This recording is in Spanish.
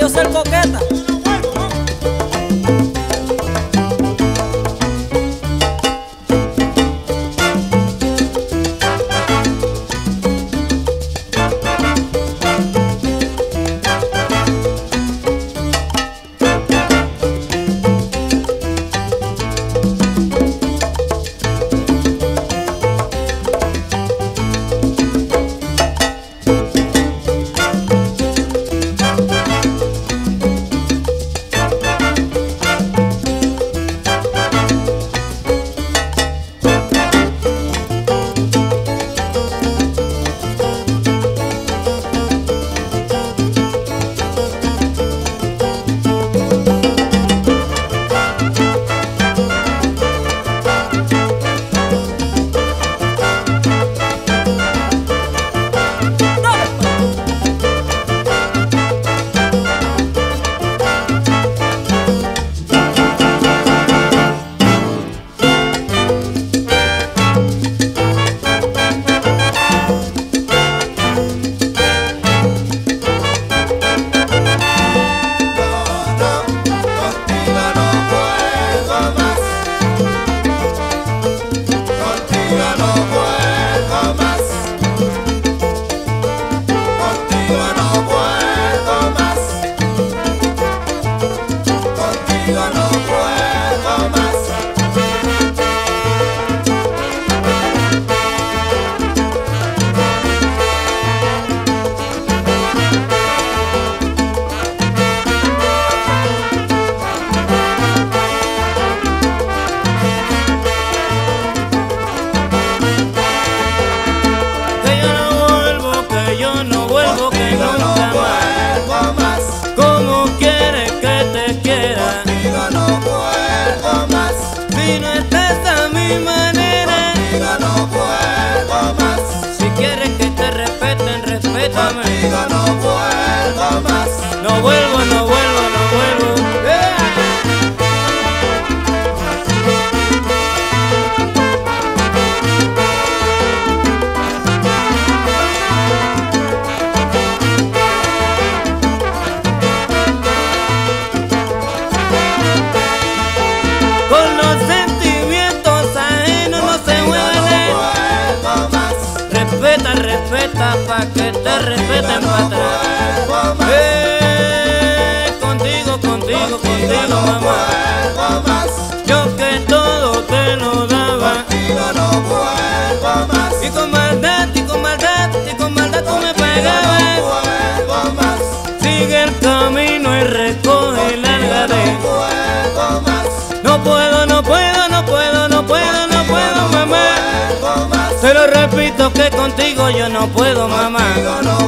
yo ser coqueta. Si no estás a mi manera, contigo no puedo más. si quieres que te respeten, respétame. Contigo no puedo más. No vuelvo, no vuelvo, no vuelvo. Con los sentimientos ajenos no se mueve. Respeta, respeta, pa' que te respeten pa' atrás. Contigo, contigo, contigo, mamá. Yo que todo te lo daba. Y con maldad, y con maldad, y con maldad tú me pegabas. Sigue el camino y recoge la lárgate. No puedo, no puedo, no puedo, no puedo, no puedo, mamá. Te lo repito que contigo yo no puedo, mamá.